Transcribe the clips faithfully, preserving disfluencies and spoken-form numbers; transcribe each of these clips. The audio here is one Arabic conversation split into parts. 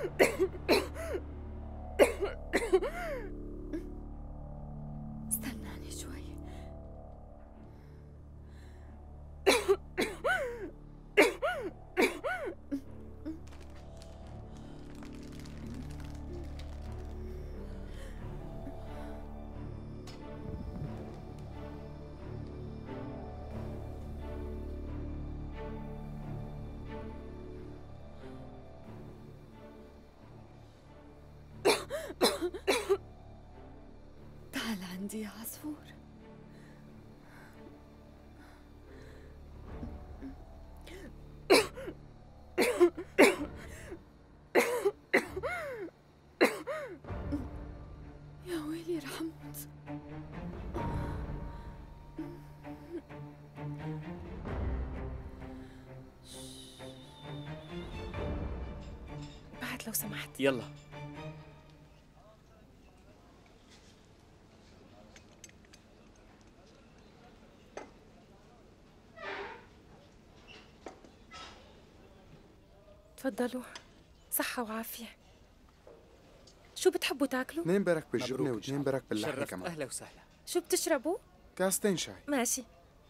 استناني شوي. تعال عندي يا عصفور. يا ويلي رحمت. بعد لو سمحت. يلا. تفضلوا، صحة وعافية. شو بتحبوا تاكلوا؟ اثنين برك بالجبنة واثنين برك باللحمة كمان. أهلا وسهلا. شو بتشربوا؟ كاستين شاي. ماشي.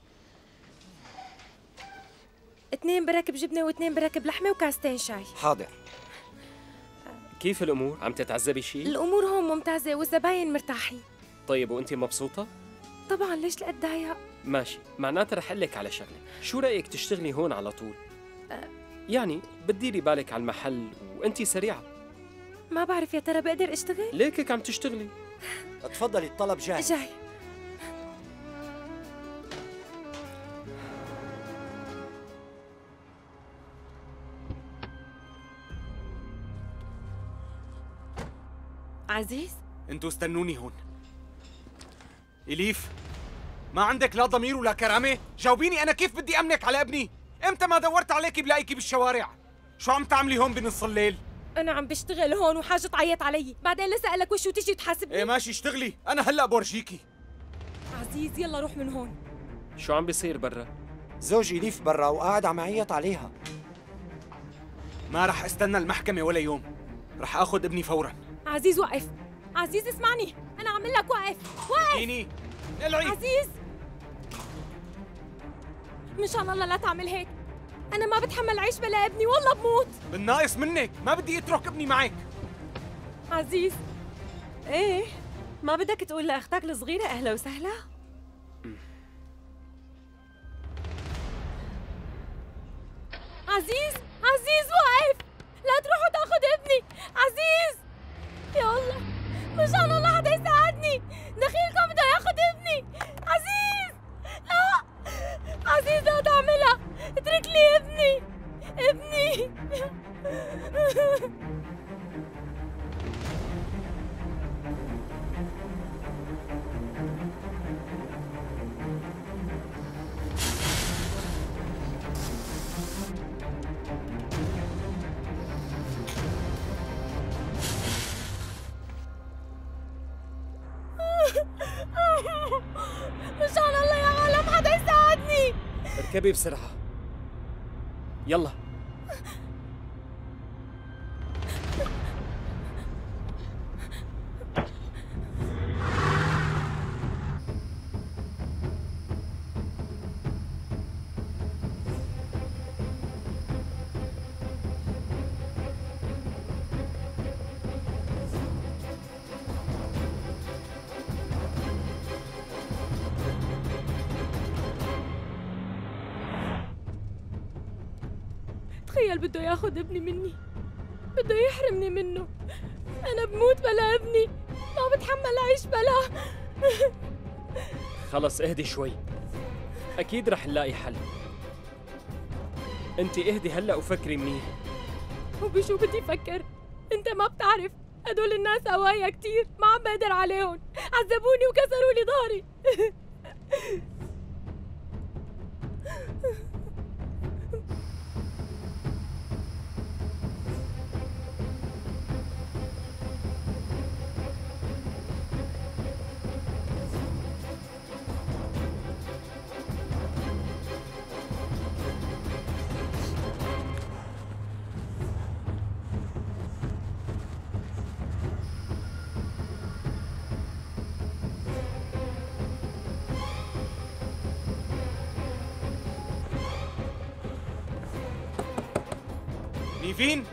اثنين برك بجبنة واثنين برك بلحمة وكاستين شاي. حاضر. كيف الأمور؟ عم تتعذبي شيء؟ الأمور هون ممتازة والزباين مرتاحين. طيب وأنت مبسوطة؟ طبعاً، ليش لأتضايق؟ ماشي، معناتها رح أقول لك على شغلة، شو رأيك تشتغلي هون على طول؟ أه يعني بتديري بالك على المحل وأنت سريعة. ما بعرف يا ترى بقدر أشتغل؟ ليكك عم تشتغلي. تفضلي الطلب جاهز. جاي. عزيز؟ انتوا استنوني هون. إليف، ما عندك لا ضمير ولا كرامة؟ جاوبيني، أنا كيف بدي أمنك على ابني؟ إمتى ما دورت عليكي بلاقيكي بالشوارع؟ شو عم تعملي هون بنص الليل؟ أنا عم بشتغل هون وحاجة تعيط علي، بعدين لسألك وشو تجي تحاسبني؟ إيه ماشي اشتغلي، أنا هلأ بورجيكي. عزيز يلا روح من هون. شو عم بيصير برا؟ زوج إليف برا وقاعد عم يعيط عليها. ما رح استنى المحكمة ولا يوم، رح آخذ ابني فورا. عزيز وقف، عزيز اسمعني، أنا عم لك وقف، وقف. اديني، العي. عزيز مشان الله لا تعمل هيك، أنا ما بتحمل عيش بلا ابني، والله بموت. بالناقص منك، ما بدي اترك ابني معك. عزيز. ايه ما بدك تقول لاختك الصغيرة أهلا وسهلا؟ عزيز، عزيز وقف، لا تروحوا تاخذ ابني، عزيز. يا الله، مشان الله حدا يساعدني، دخيلكم بده ياخذ ابني، عزيز. لا عزيز لا تعملها، اترك لي ابني، ابني. مشان الله يا عالم حدا يساعدني. اركبي بسرعة. يلا. تخيل بده ياخذ ابني مني، بده يحرمني منه. أنا بموت بلا ابني، ما بتحمل أعيش بلا. خلص اهدي شوي، أكيد رح نلاقي حل. أنت اهدي هلأ وفكري منيح. وبشو بدي فكر؟ أنت ما بتعرف، هدول الناس قوايا كتير، ما عم بقدر عليهم، عذبوني وكسروا لي ظهري. نيفين؟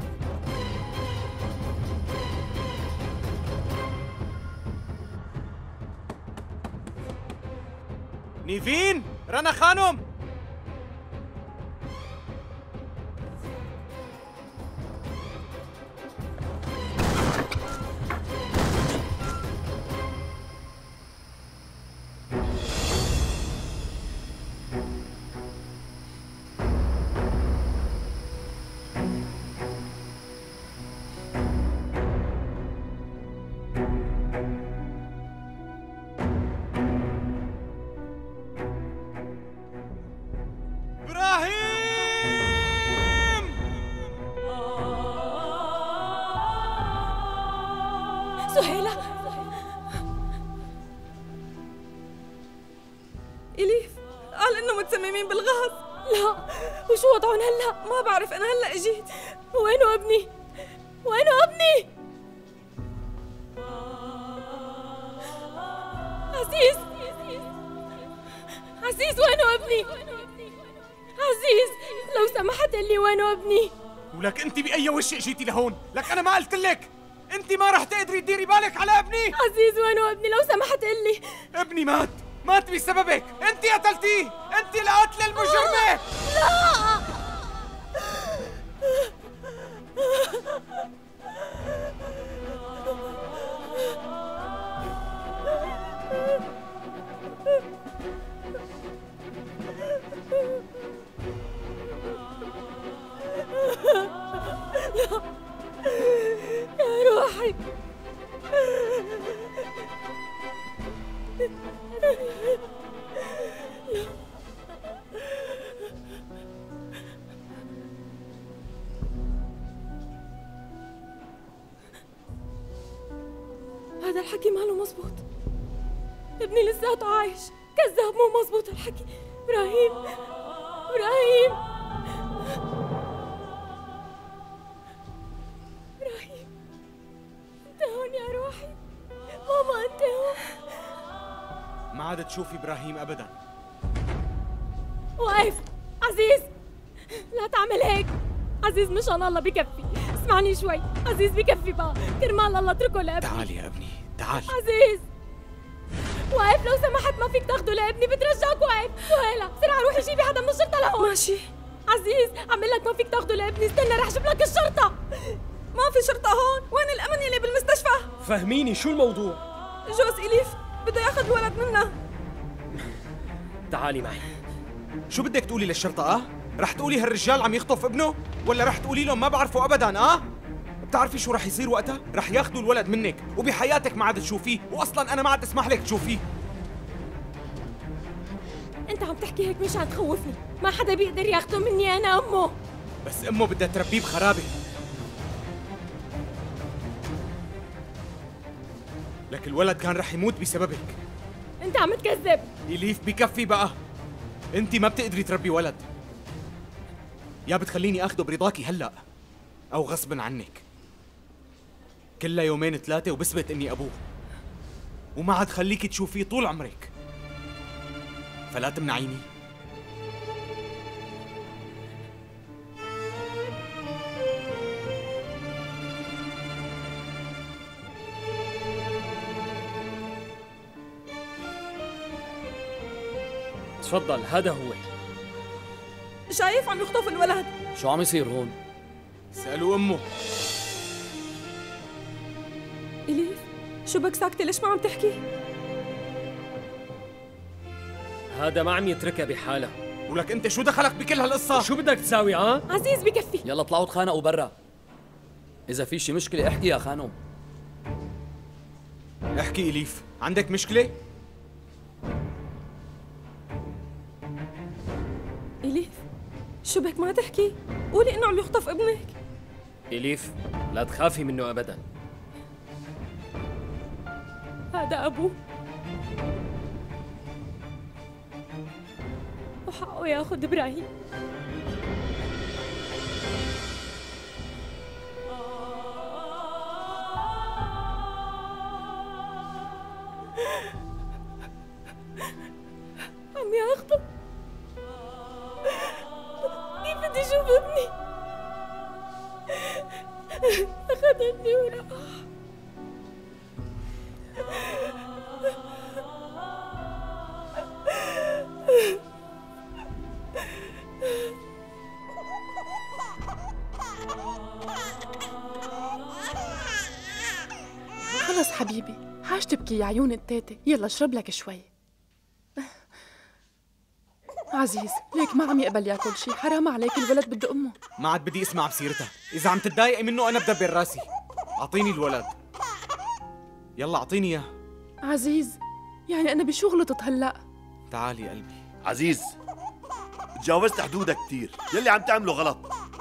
نيفين؟ رنا خانم؟ سهيلة. إليف قال إنه متسممين بالغاز. لا، وشو وضعهم هلا؟ ما بعرف، أنا هلا إجيت. وينه ابني؟ وينه ابني؟ عزيز عزيز وينه ابني؟ عزيز لو سمحت قل لي وينه ابني؟ ولك انت بأي وش جيتي لهون؟ لك انا ما قلت لك انت ما رح تقدري تديري بالك على ابني؟ عزيز وينه ابني لو سمحت قل لي؟ ابني مات، مات بسببك، انت قتلتيه، انت القاتلة المجرمة. لا يا روحي. هذا الحكي ماله مزبوط. ابني لساته عايش. كذاب، مو مزبوط الحكي. ابراهيم ابراهيم ابراهيم انت هون يا روحي. ماما انت هون. ما عاد تشوفي ابراهيم ابدا. واقف. عزيز لا تعمل هيك. عزيز مشان الله بكفي. اسمعني شوي. عزيز بكفي بقى، كرمال الله اتركه لابني. تعال يا ابني تعال. عزيز واقف لو سمحت، ما فيك تاخده لابني، بترجاك. واقف. سهيلة بسرعة روحي جيبي حدا من الشرطة لهون. ماشي. عزيز عمل لك ما فيك تاخده لابني. استنى رح اجيب لك الشرطة. ما في شرطة هون. وين الأمن يلي بالمستشفى؟ فهميني شو الموضوع؟ جوز إليف بده ياخذ الولد منا. تعالي معي. شو بدك تقولي للشرطة اه؟ رح تقولي هالرجال عم يخطف ابنه؟ ولا رح تقولي لهم ما بعرفه ابدا اه؟ بتعرفي شو رح يصير وقتها؟ رح ياخذوا الولد منك وبحياتك ما عاد تشوفيه، واصلا انا ما عاد اسمح لك تشوفيه. انت عم تحكي هيك مشان تخوفني. ما حدا بيقدر ياخده مني، انا امه. بس امه بدها تربيه بخرابه. لك الولد كان رح يموت بسببك. انت عم تكذب. إليف بكفي بقى. انت ما بتقدري تربي ولد. يا بتخليني اخده برضاكي هلا او غصبا عنك. كلها يومين ثلاثة وبثبت اني ابوه، وما عاد خليكي تشوفيه طول عمرك. فلا تمنعيني. تفضل هذا هو. شايف عم يخطف الولد. شو عم يصير هون؟ سألوا امه. إليف شو بك ساكتة؟ ليش ما عم تحكي؟ هذا ما عم يتركها بحالها. ولك انت شو دخلك بكل هالقصة؟ شو بدك تساوي ها؟ عزيز بكفي. يلا طلعوا تخانقوا برا. إذا في شي مشكلة احكي يا خانم. احكي إليف، عندك مشكلة؟ إليف شو بك ما تحكي؟ قولي إنه عم يخطف ابنك. إليف لا تخافي منه أبدا. هذا أبوه وحقه ياخذ إبراهيم. عم ياخده. كيف بدي أشوف ابني؟ أخذني وراح. خلص حبيبي، حاج تبكي يا عيون التاتة، يلا اشرب لك شوي. عزيز، ليك ما عم يقبل ياكل شي، حرام عليك، الولد بده امه. ما عاد بدي اسمع بسيرتها، اذا عم تتضايقي منه انا بدبر راسي. اعطيني الولد، يلا اعطيني اياه. عزيز، يعني انا بشو غلطت هلا؟ تعالي قلبي. عزيز، تجاوزت حدودك كثير، يلي عم تعمله غلط.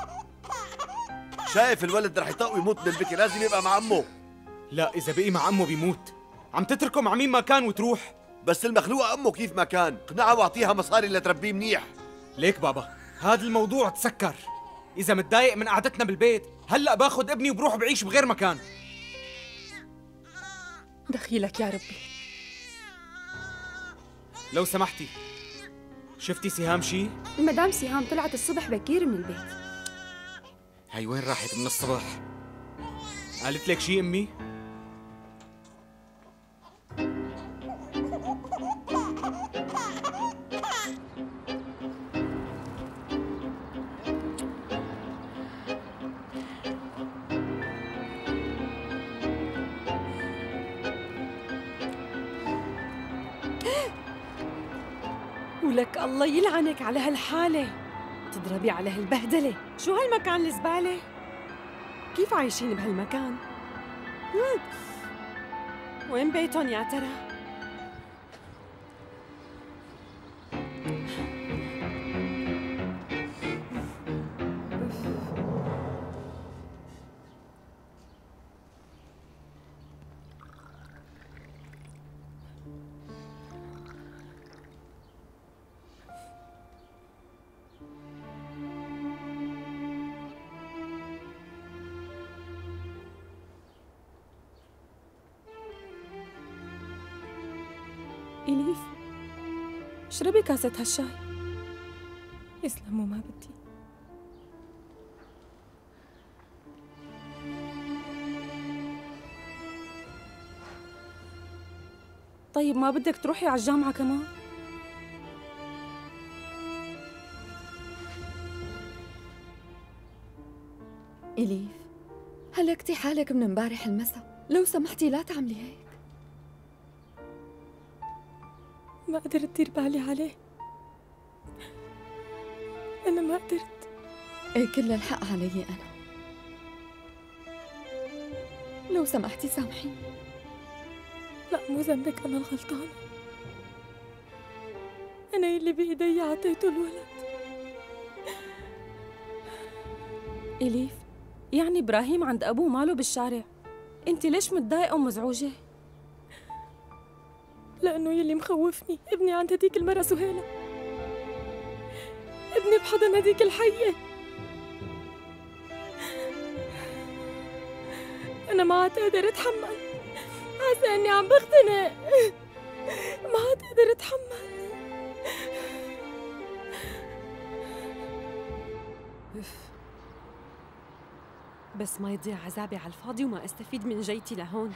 شايف الولد رح يطق ويموت من البكي، لازم يبقى مع امه. لا، اذا بقي مع امه بيموت. عم تتركه مع مين ما كان وتروح. بس المخلوقه امه كيف ما كان، اقنعها واعطيها مصاري لتربيه منيح. ليك بابا، هذا الموضوع تسكر. اذا متضايق من قعدتنا بالبيت هلا باخذ ابني وبروح بعيش بغير مكان. دخيلك يا ربي. لو سمحتي، شفتي سهام شي؟ مدام سهام طلعت الصبح بكير من البيت. هي وين راحت من الصبح؟ قالت لك شي امي؟ ولك الله يلعنك على هالحالة، تضربي على هالبهدلة. شو هالمكان الزبالة؟ كيف عايشين بهالمكان؟ مم. وين بيتهم يا ترى؟ إليف، اشربي كاسة هالشاي. يسلموا ما بدي. طيب ما بدك تروحي على الجامعة كمان؟ إليف، هلكتي حالك من امبارح المساء، لو سمحتي لا تعملي هيك. ما قدرت دير بالي عليه، أنا ما قدرت. إيه، كل الحق علي أنا. لو سمحتي سامحيني. لا، مو ذنبك، أنا الغلطانة. أنا اللي بإيدي عطيته الولد. إليف، يعني إبراهيم عند أبوه ماله بالشارع، أنت ليش متضايقة ومزعوجة؟ لأنه يلي مخوفني ابني عند هديك المرة سهيلة، ابني بحضن هديك الحية. أنا ما عاد أقدر أتحمل، حاسة إني عم بختنق، ما عاد أقدر أتحمل. بس ما يضيع عذابي على الفاضي وما أستفيد من جيتي لهون.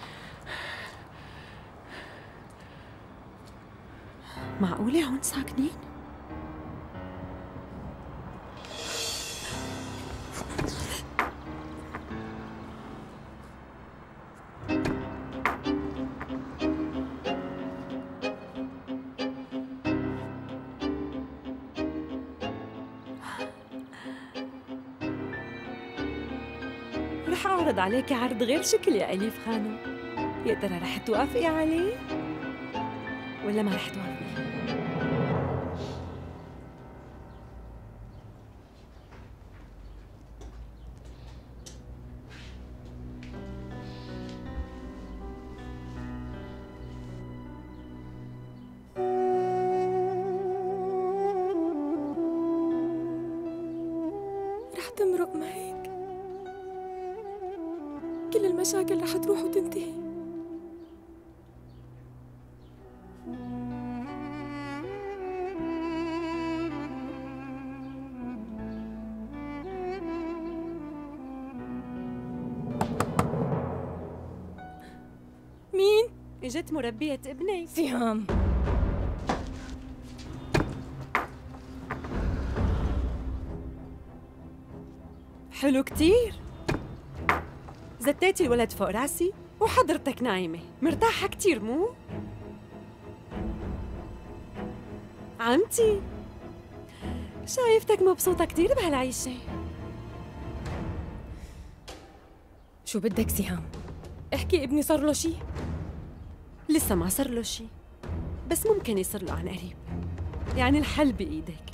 معقولة هون ساكنين؟ رح أعرض عليك عرض غير شكل يا أليف خانم، يا ترى رح توافقي عليه ولا ما رح توافقي؟ رح تمرق ما هيك، كل المشاكل رح تروح وتنتهي. اجت مربية ابني سهام. حلو كتير. زتيتي الولد فوق راسي وحضرتك نايمة مرتاحة كتير مو؟ عمتي شايفتك مبسوطة كتير بهالعيشة. شو بدك سهام؟ احكي ابني صار له شي؟ لسه ما صار له شي، بس ممكن يصير له عن قريب. يعني الحل بإيدك.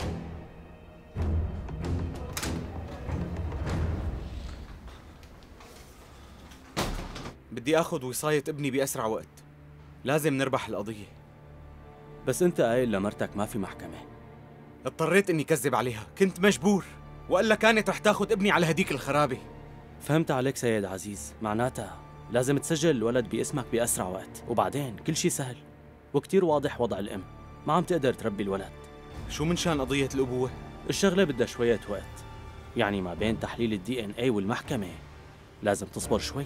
بدي اخذ وصاية ابني بأسرع وقت. لازم نربح القضية. بس انت قايل لمرتك ما في محكمة. اضطريت اني كذب عليها، كنت مجبور، وإلا كانت رح تاخذ ابني على هديك الخرابة. فهمت عليك سيد عزيز، معناتها لازم تسجل الولد باسمك بأسرع وقت، وبعدين كل شي سهل وكتير واضح. وضع الأم ما عم تقدر تربي الولد. شو من شان قضية الأبوة؟ الشغلة بدها شوية وقت، يعني ما بين تحليل الدي ان اي والمحكمة لازم تصبر شوي.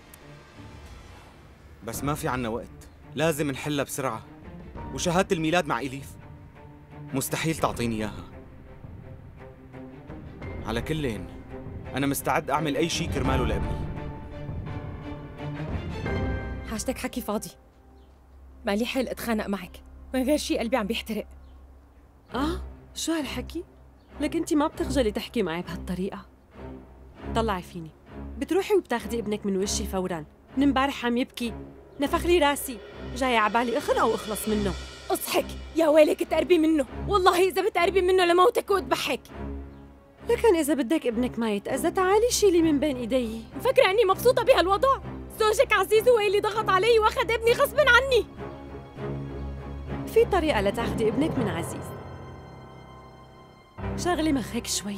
بس ما في عنا وقت، لازم نحلها بسرعة. وشهادة الميلاد مع إليف مستحيل تعطيني إياها. على كلين أنا مستعد أعمل أي شيء كرماله لابني. حاجتك حكي فاضي. مالي حل اتخانق معك، من غير شي قلبي عم بيحترق. آه شو هالحكي؟ لك انت ما بتخجلي تحكي معي بهالطريقة. طلعي فيني، بتروحي وبتاخدي ابنك من وشي فوراً. من امبارح عم يبكي، نفخ لي راسي، جاي عبالي اخنقه واخلص منه. اضحك يا ويلك تقربي منه، والله إذا بتقربي منه لموتك وتبحك. لكن إذا بدك ابنك ما يتأذى تعالي شيلي من بين إيدي. مفكرة إني مبسوطة بهالوضع؟ زوجك عزيز هو اللي ضغط علي واخذ ابني غصباً عني. في طريقة لتاخدي ابنك من عزيز. شغلي مخك شوي.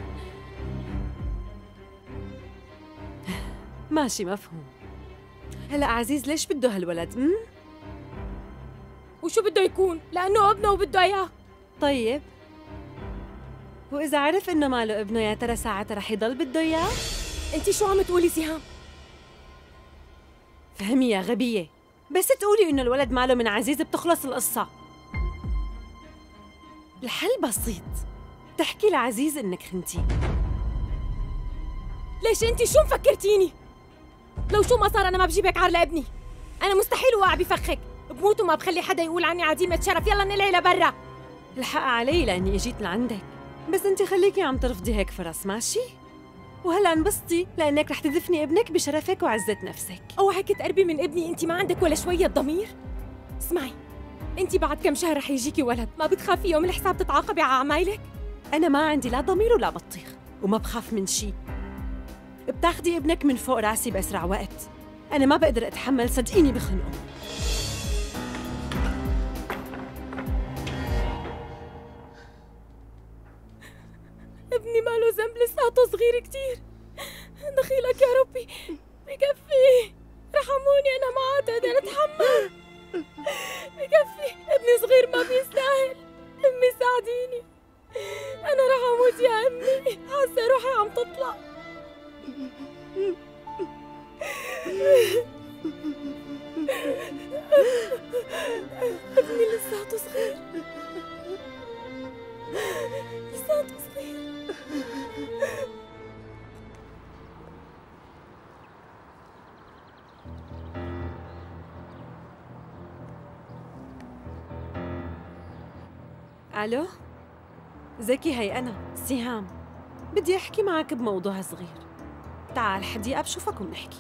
ماشي مفهوم. هلا عزيز ليش بده هالولد؟ م? وشو بده يكون؟ لأنه ابنه وبده إياه. طيب وإذا عرف إنه ماله ابنه يا ترى ساعتها رح يضل بده إياه؟ أنتِ شو عم تقولي سهام؟ فهمي يا غبية، بس تقولي إنه الولد ماله من عزيز بتخلص القصة. الحل بسيط، تحكي لعزيز إنك خنتيه. ليش أنتِ شو مفكرتيني؟ لو شو ما صار أنا ما بجيبك عار لابني. أنا مستحيل وقع بفخك، بموت وما بخلي حدا يقول عني عديمة شرف. يلا نلعي لبرا. الحق علي لأني إجيت لعندك، بس أنت خليكي عم ترفضي هيك فرص، ماشي؟ وهلا انبسطي لأنك رح تدفني ابنك بشرفك وعزة نفسك. اوعك تقربي من ابني، أنت ما عندك ولا شوية ضمير؟ اسمعي، أنت بعد كم شهر رح يجيكي ولد، ما بتخافي يوم الحساب تتعاقبي على عمايلك؟ أنا ما عندي لا ضمير ولا بطيخ، وما بخاف من شي. بتاخدي ابنك من فوق راسي بأسرع وقت. أنا ما بقدر أتحمل، صدقيني بخنقه. ابني ماله ذنب، لساته صغير كتير. دخيلك يا ربي، بكفي، رحموني أنا ما عاد أقدر أتحمل. بكفي، ابني صغير ما بيستاهل. أمي ساعديني، أنا رح أموت يا أمي، حاسة روحي عم تطلع. ابني لساته صغير، لساته صغير. ألو؟ زكي، هي أنا سهام، بدي أحكي معك بموضوع صغير. تعال حديقة بشوفك وبنحكي.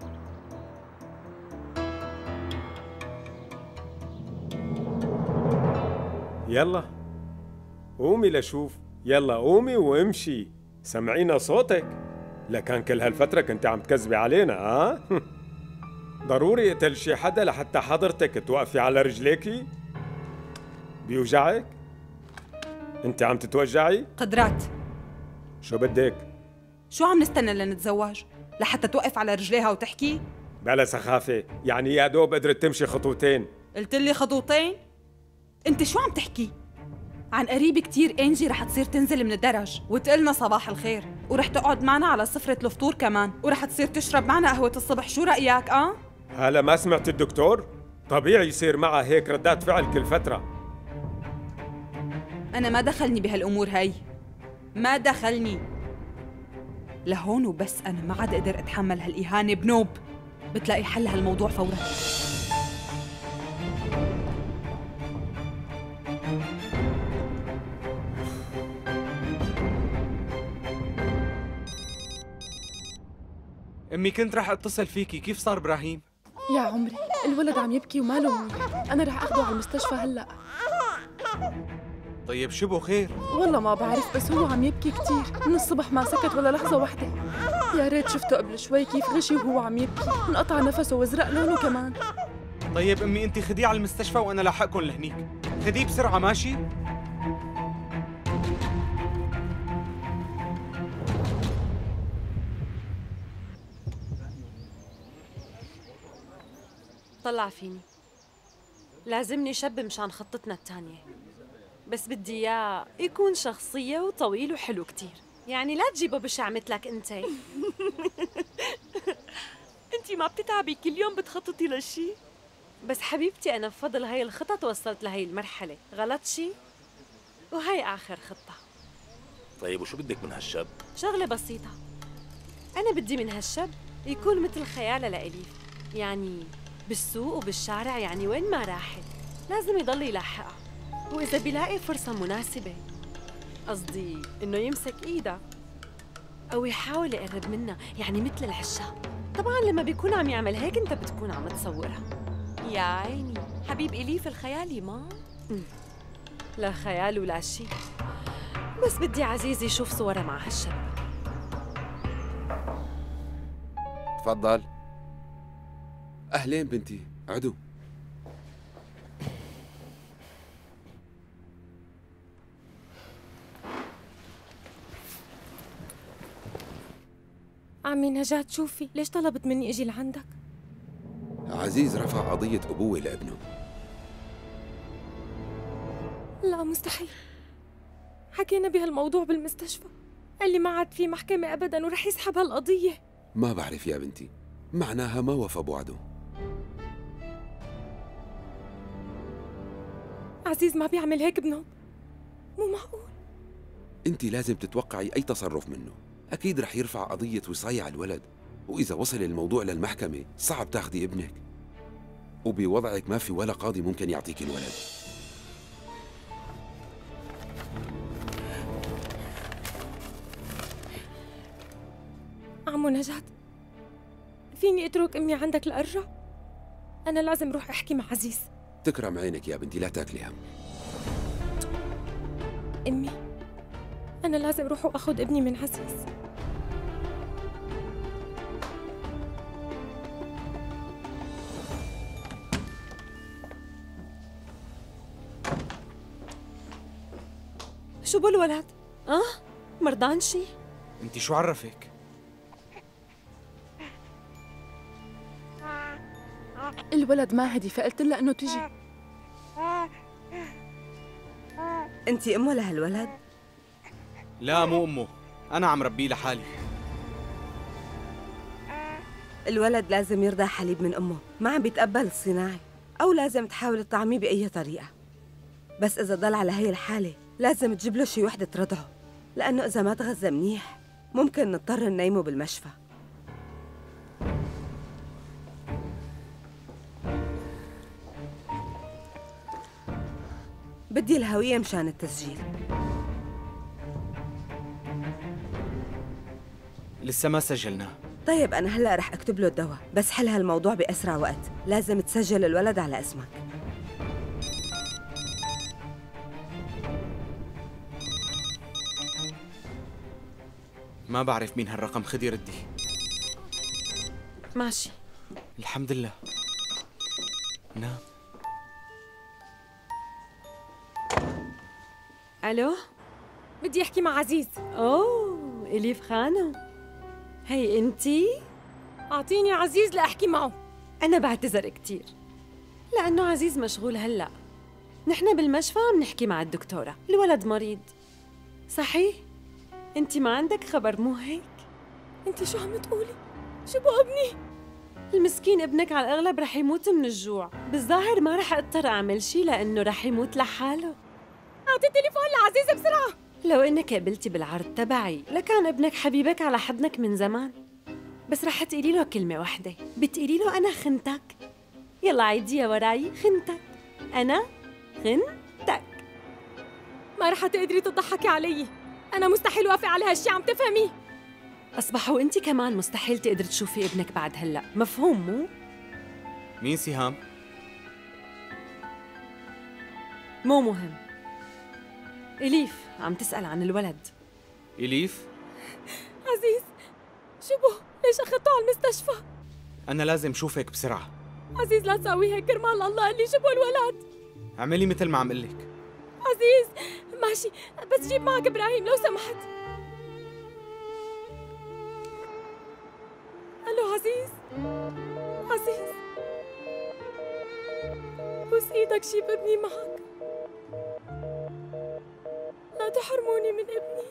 يلا قومي لشوف، يلا قومي وامشي، سمعينا صوتك. لكان كل هالفترة كنت عم تكذبي علينا، ها؟ ضروري اقتل شي حدا لحتى حضرتك توقفي على رجليكي؟ بيوجعك؟ انت عم تتوجعي؟ قدرات، شو بدك؟ شو عم نستنى لنتزوج؟ لحتى توقف على رجليها وتحكي؟ بلا سخافة، يعني يا دوب قدرت تمشي خطوتين. قلت لي خطوتين؟ انت شو عم تحكي؟ عن قريب كتير انجي رح تصير تنزل من الدرج وتقلنا صباح الخير، ورح تقعد معنا على سفرة الفطور كمان، ورح تصير تشرب معنا قهوة الصبح. شو رأيك؟ اه؟ هلا ما سمعت الدكتور؟ طبيعي يصير معها هيك ردات فعل كل فترة. أنا ما دخلني بهالأمور هاي، ما دخلني. لهون وبس، أنا ما عاد أقدر أتحمل هالإهانة بنوب. بتلاقي حل هالموضوع فورا. امي كنت رح اتصل فيكي، كيف صار ابراهيم؟ يا عمري الولد عم يبكي وماله منيح، أنا رح أخده على المستشفى هلأ. طيب شبه خير؟ والله ما بعرف، بس هو عم يبكي كتير من الصبح، ما سكت ولا لحظة واحدة. يا ريت شفته قبل شوي كيف غشي وهو عم يبكي، انقطع نفسه وازرق لونه كمان. طيب امي انت خديه على المستشفى وانا لاحقكم لهنيك، خديه بسرعة ماشي؟ طلع فيني، لازمني شب مشان خطتنا التانية، بس بدي اياه يكون شخصية وطويل وحلو كتير، يعني لا تجيبه بشع مثلك انتي. انتي ما بتتعبي كل يوم بتخططي لشي؟ بس حبيبتي أنا بفضل هاي الخطط وصلت لهي المرحلة، غلط شي؟ وهي آخر خطة. طيب وشو بدك من هالشاب؟ شغلة بسيطة، أنا بدي من هالشاب يكون مثل خيالة لإليف، يعني بالسوق وبالشارع، يعني وين ما راحت لازم يضل يلاحقها، وإذا بيلاقي فرصة مناسبة، قصدي إنه يمسك إيدها أو يحاول يقرب منها، يعني مثل العشاق. طبعاً لما بيكون عم يعمل هيك أنت بتكون عم تصورها. يا عيني حبيب إليف الخيالي ما لا خيال ولا شيء، بس بدي عزيزي يشوف صورها مع هالشاب. تفضل. أهلين بنتي، عدو. عمي نجاة شوفي، ليش طلبت مني اجي لعندك؟ عزيز رفع قضية أبوة لابنه. لا مستحيل، حكينا بهالموضوع بالمستشفى، قال لي ما عاد في محكمة أبداً ورح يسحب هالقضية. ما بعرف يا بنتي، معناها ما وفى بوعده. عزيز ما بيعمل هيك بنوب، مو معقول. انت لازم تتوقعي أي تصرف منه، أكيد رح يرفع قضية وصاية على الولد، وإذا وصل الموضوع للمحكمة صعب تاخدي ابنك، وبوضعك ما في ولا قاضي ممكن يعطيك الولد. عمو نجاة، فيني اترك امي عندك لأرجع؟ أنا لازم روح أحكي مع عزيز. تكرم عينك يا بنتي، لا تاكلي هم. امي، أنا لازم روح وأخذ ابني من عزيز. شو بالولد؟ اه مرضان شي؟ انت شو عرفك؟ الولد ما هدي، فقلت لها انه تجي. انت امه لهالولد؟ لا مو امه، انا عم ربيه لحالي. الولد لازم يرضى حليب من امه، ما عم بيتقبل الصناعي، او لازم تحاول تطعميه باي طريقه. بس اذا ضل على هي الحاله لازم تجيب له شي وحده ترضعه، لانه اذا ما تغذى منيح ممكن نضطر ننيمه بالمشفى. بدي الهوية مشان التسجيل. لسه ما سجلناه. طيب أنا هلأ رح أكتب له الدواء، بس حل هالموضوع بأسرع وقت، لازم تسجل الولد على اسمك. ما بعرف مين هالرقم، خدي ردي. ماشي الحمد لله. نعم. الو، بدي احكي مع عزيز. اوه اليف خانم، هي انتي؟ اعطيني عزيز لاحكي معه. انا بعتذر كثير لانه عزيز مشغول هلا، نحن بالمشفى عم نحكي مع الدكتوره، الولد مريض. صحيح؟ انتي ما عندك خبر مو هيك؟ انتي شو عم تقولي؟ شو بو ابني؟ المسكين ابنك على الأغلب رح يموت من الجوع. بالظاهر ما رح أضطر أعمل شي لأنه رح يموت لحاله. أعطي التليفون لعزيزة بسرعة. لو إنك قبلتي بالعرض تبعي لكان ابنك حبيبك على حضنك من زمان. بس رح تقولي له كلمة واحدة، بتقولي له أنا خنتك. يلا عيديها وراي، خنتك. أنا خنتك. ما رح تقدري تضحكي علي، أنا مستحيل وافق على هالشي، عم تفهمي؟ أصبح وأنت كمان مستحيل تقدر تشوفي ابنك بعد هلأ، مفهوم مو؟ مين سهام؟ مو مهم. إليف عم تسأل عن الولد. إليف؟ عزيز، شو بو؟ ليش أخذته على المستشفى؟ أنا لازم شوفك بسرعة. عزيز لا تساوي هيك، كرمال الله قال لي جيبوا الولد. اعملي مثل ما عم قلك. عزيز ماشي، بس جيب معك إبراهيم لو سمحت. ألو عزيز، عزيز بوس إيدك جيب ابني معك، لا تحرموني من ابني.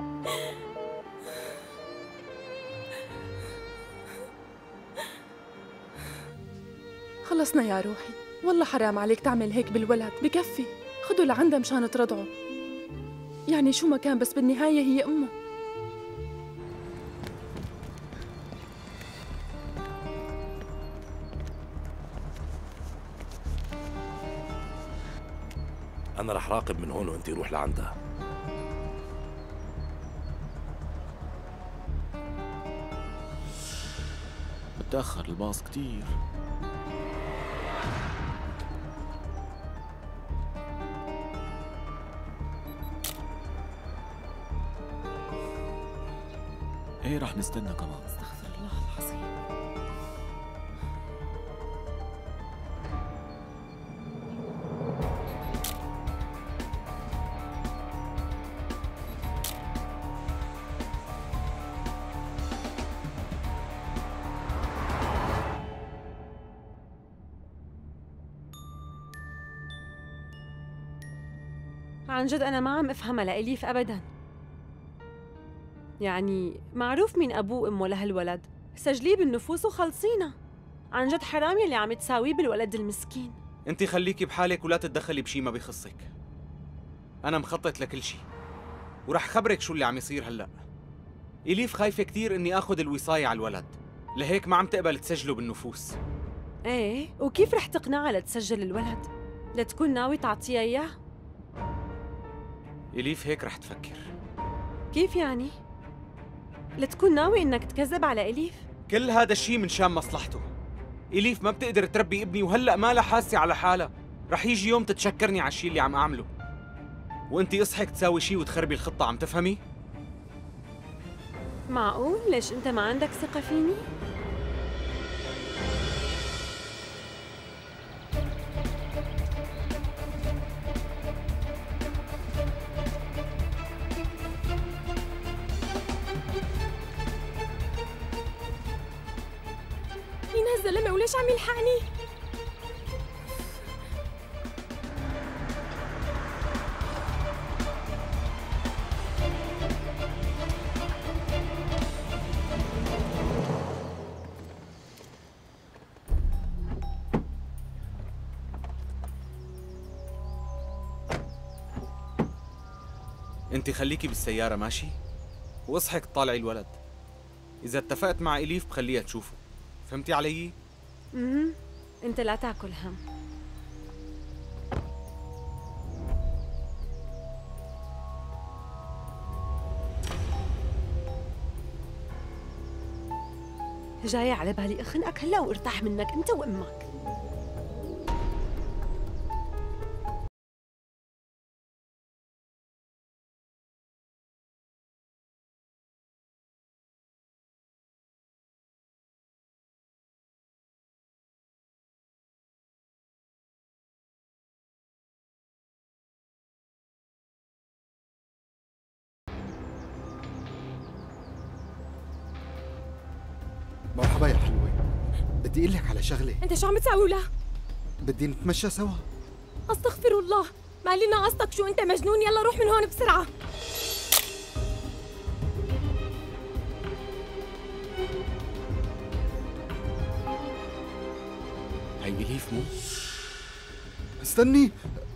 خلصنا يا روحي، والله حرام عليك تعمل هيك بالولد، بكفي خده لعندها مشان ترضعه. يعني شو ما كان بس بالنهاية هي أمه. أنا رح راقب من هون وأنت روح لعندها. متأخر الباص كتير. ايه رح نستنى كمان. استغفر الله العظيم. عن جد أنا ما عم أفهمها لإليف أبداً. يعني معروف مين أبوه وأمه لهالولد، سجليه بالنفوس وخلصينا. عن جد حرام يلي عم تساويه بالولد المسكين. انت خليكي بحالك ولا تتدخلي بشي ما بيخصك. أنا مخطط لكل شي ورح خبرك شو اللي عم يصير هلأ. إليف خايفة كتير إني آخذ الوصاية على الولد، لهيك ما عم تقبل تسجله بالنفوس. إيه، وكيف رح تقنعها لتسجل الولد؟ لتكون ناوي تعطيها إياه؟ إليف هيك رح تفكر. كيف يعني؟ لتكون ناوي إنك تكذب على إليف؟ كل هذا الشي من شان مصلحته. إليف ما بتقدر تربي ابني وهلأ ما لها حاسة على حالها. رح يجي يوم تتشكرني على الشي اللي عم أعمله، وأنتي اصحك تساوي شي وتخربي الخطة. عم تفهمي؟ معقول؟ ليش أنت ما عندك ثقة فيني؟ مين هالزلمة وليش عم يلحقني؟ انت خليكي بالسيارة ماشي؟ واصحك تطالعي الولد. إذا اتفقت مع إليف بخليها تشوفه. فهمتي علي؟ امم انت لا تاكل هم. جاية على بالي اخنقك هلا وارتاح منك انت وامك. مرحبا يا حلوة، بدي اقول لك على شغلة. انت شو عم تساوي ولا؟ بدي نتمشى سوا. استغفر الله، ما لنا قصدك شو انت مجنون؟ يلا روح من هون بسرعة. هي إليف مو؟ استني.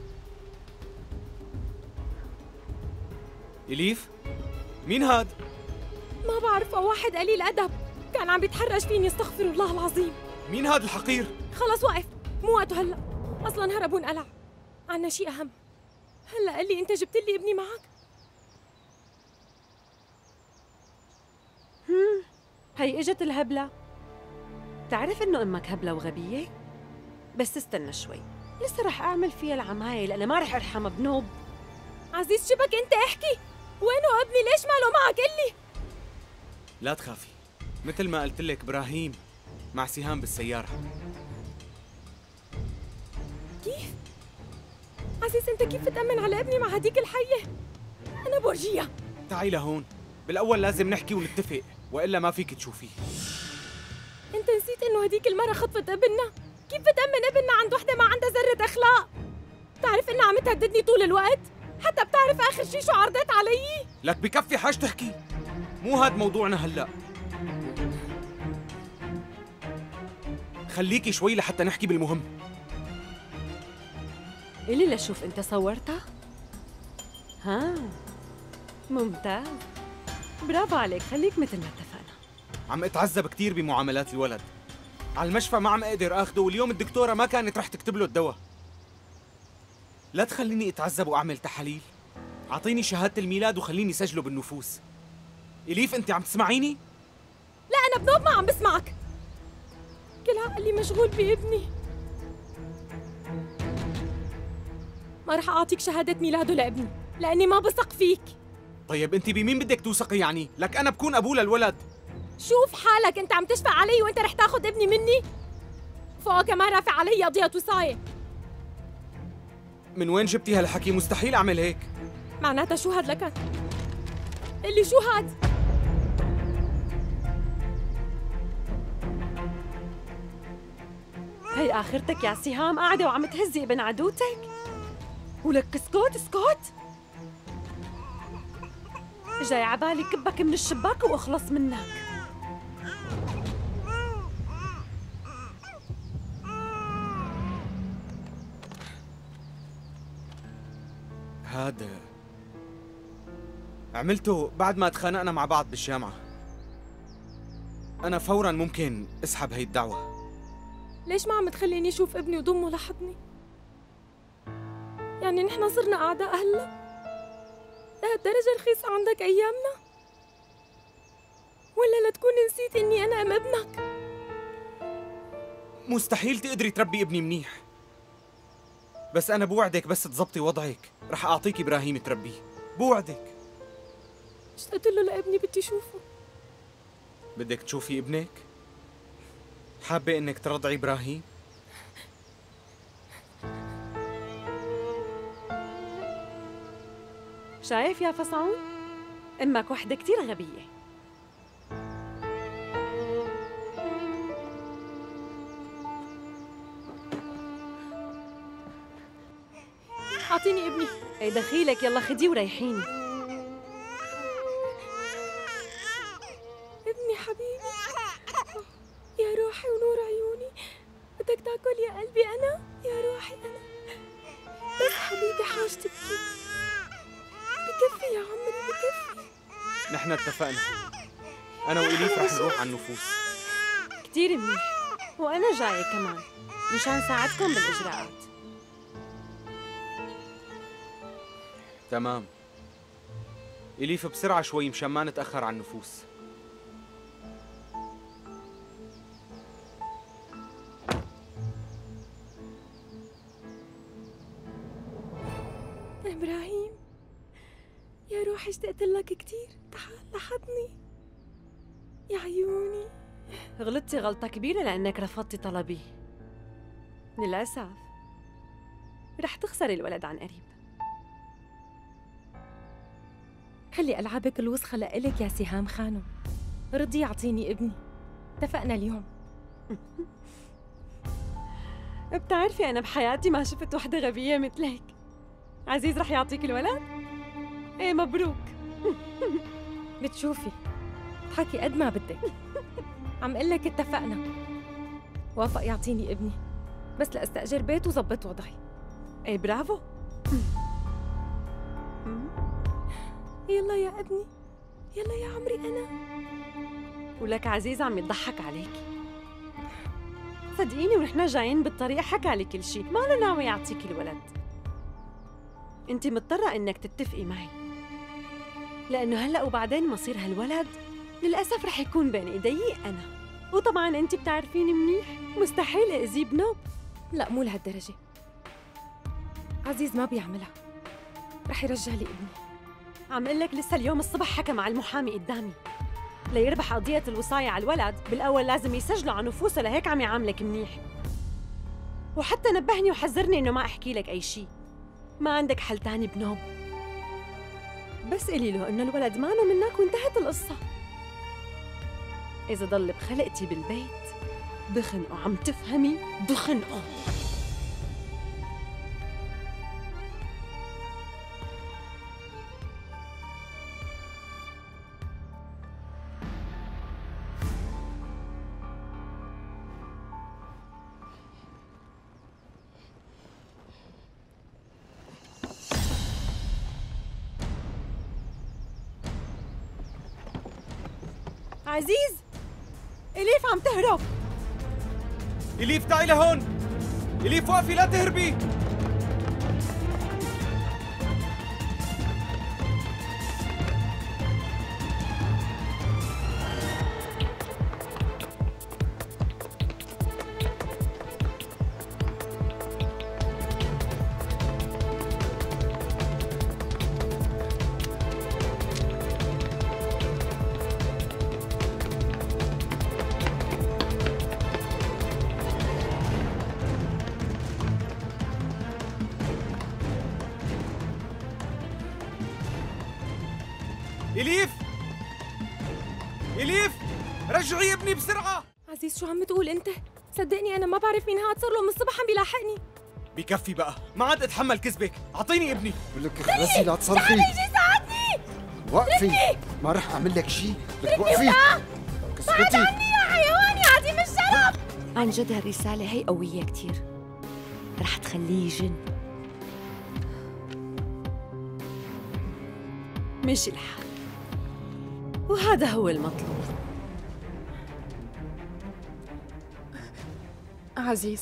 إليف؟ مين هاد؟ ما بعرفه، واحد قليل أدب كان عم بيتحرش فيني، استغفر الله العظيم. مين هاد الحقير؟ خلص وقف، مو وقته هلا، أصلاً هرب وانقلع. عنا شيء أهم. هلا قال لي أنت جبت لي ابني معك. هم هي اجت الهبلة. تعرف إنه أمك هبلة وغبية؟ بس استنى شوي، لسه رح أعمل فيها العماية لأنا ما رح أرحم بنوب. عزيز شبك أنت، احكي وينه ابني؟ ليش ماله معك؟ قلي. لا تخافي، مثل ما قلت لك إبراهيم مع سهام بالسيارة. كيف؟ عزيز أنت كيف تأمن على ابني مع هديك الحية؟ أنا بورجيها. تعي لهون، بالأول لازم نحكي ونتفق، وإلا ما فيك تشوفيه. أنت نسيت إنه هديك المرة خطفت ابننا؟ كيف بتأمن ابننا عند وحدة ما عندها ذرة أخلاق؟ بتعرف إنها عم تهددني طول الوقت؟ حتى بتعرف آخر شي شو عرضت علي؟ لك بكفي حاج تحكي، مو هاد موضوعنا هلأ. خليكي شوي لحتى نحكي بالمهم. إلي لشوف أنت صورتها؟ ها ممتاز، برافو عليك، خليك مثل ما اتفقنا. عم اتعذب كثير بمعاملات الولد، على المشفى ما عم اقدر اخده، واليوم الدكتورة ما كانت رح تكتب له الدواء. لا تخليني اتعذب واعمل تحاليل، اعطيني شهادة الميلاد وخليني سجله بالنفوس. إليف انت عم تسمعيني؟ لا أنا بنوب ما عم بسمعك، كل عقلي مشغول بابني. ما رح أعطيك شهادة ميلاده لابني لأني ما بثق فيك. طيب انت بمين بدك توثقي يعني؟ لك انا بكون ابوه للولد. شوف حالك، انت عم تشفق علي وانت رح تاخذ ابني مني؟ فوق كمان رافع علي قضية وصاية. من وين جبتي هالحكي؟ مستحيل اعمل هيك. معناتها شو هاد لكن؟ اللي شو هاد؟ هي آخرتك يا سهام، قاعدة وعم تهزي ابن عدوتك؟ ولك اسكت اسكت، جاي عبالي كبك من الشباك واخلص منك. هذا عملته بعد ما تخانقنا مع بعض بالجامعة. أنا فوراً ممكن أسحب هي الدعوة. ليش ما عم تخليني أشوف ابني وضمه لحضني؟ يعني نحن صرنا أعداء هلا؟ لهالدرجة رخيص عندك أيامنا؟ ولا لتكون نسيت إني أنا أم ابنك؟ مستحيل تقدري تربي ابني منيح، بس أنا بوعدك بس تزبطي وضعك رح أعطيك إبراهيم تربيه، بوعدك. اشتقت له لابني، بدي أشوفه. بدك تشوفي ابنك؟ حابة إنك ترضعي إبراهيم؟ شايف يا فصعون؟ أمك وحدة كتير غبية. أعطيني ابني. ايه دخيلك، يلا خديه وريحيني. ابني حبيبي يا روحي ونور عيوني، بدك تاكل يا قلبي؟ أنا يا روحي أنا بس حبيبي حاج تبكي. بكفي يا عمري بكفي. نحن اتفقنا، أنا وإليف رح نروح على النفوس. كتير منيح، وأنا جاية كمان مشان ساعدكم بالإجراءات. تمام. إليف بسرعة شوي مشان ما نتأخر على النفوس. إبراهيم يا روحي اشتقت لك كتير، تعال لحضني يا عيوني. غلطتي غلطة كبيرة لأنك رفضتي طلبي. للأسف رح تخسري الولد عن قريب. خلي ألعابك الوسخة لإلك يا سهام خانم. رضي يعطيني ابني، اتفقنا اليوم. بتعرفي أنا بحياتي ما شفت وحدة غبية مثلك. عزيز رح يعطيك الولد؟ ايه مبروك. بتشوفي تحكي قد ما بدك. عم قلك اتفقنا، وافق يعطيني ابني بس لأستأجر بيت وظبط وضعي. ايه برافو. يلا يا ابني، يلا يا عمري أنا. ولك عزيز عم يضحك عليكي. صدقيني ونحن جايين بالطريق حكى لي كل شيء، ما له ناوي يعطيكي الولد. انت مضطرة انك تتفقي معي، لأنه هلأ وبعدين مصير هالولد للأسف رح يكون بين إيدي أنا، وطبعاً أنت بتعرفيني منيح، مستحيل أذيه بنوب. لا مو لهالدرجة، عزيز ما بيعملها، رح يرجع لي ابني. عم قل لك لسه اليوم الصبح حكى مع المحامي قدامي، ليربح قضية الوصاية على الولد بالأول لازم يسجلوا عن نفوسه، لهيك عم يعاملك منيح. وحتى نبهني وحذرني إنه ما أحكي لك أي شيء، ما عندك حل تاني بنوب. بس قولي له إنه الولد مانو منك وانتهت القصة. إذا ضل بخلقتي بالبيت بخنقه، عم تفهمي؟ بخنقه. عزيز، إليف عم تهرب. إليف تعي لهون. إليف وقفي لا تهربي. إليف! إليف! رجعي ابني بسرعة! عزيز شو عم تقول أنت؟ صدقني أنا ما بعرف مين هاد، صار له من الصبح عم بيلاحقني. بكفي بقى، ما عاد أتحمل كذبك، أعطيني ابني. بقول لك اخلصي لا تصرخي. تعالي يجي ساعدني. وقفي، ما رح أعمل لك شيء، لك وقفي. بعد عني يا حيوان يا عديم الشرف. عن جد هالرسالة هي قوية كتير، رح تخليه يجن. مشي الحال، وهذا هو المطلوب. عزيز،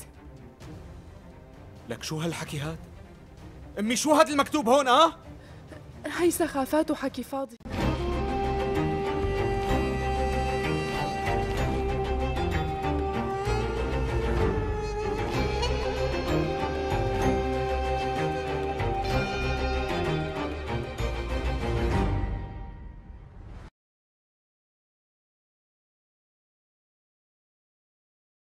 لك شو هالحكي هاد؟ أمي شو هاد المكتوب هون؟ آه؟ هي سخافات وحكي فاضي.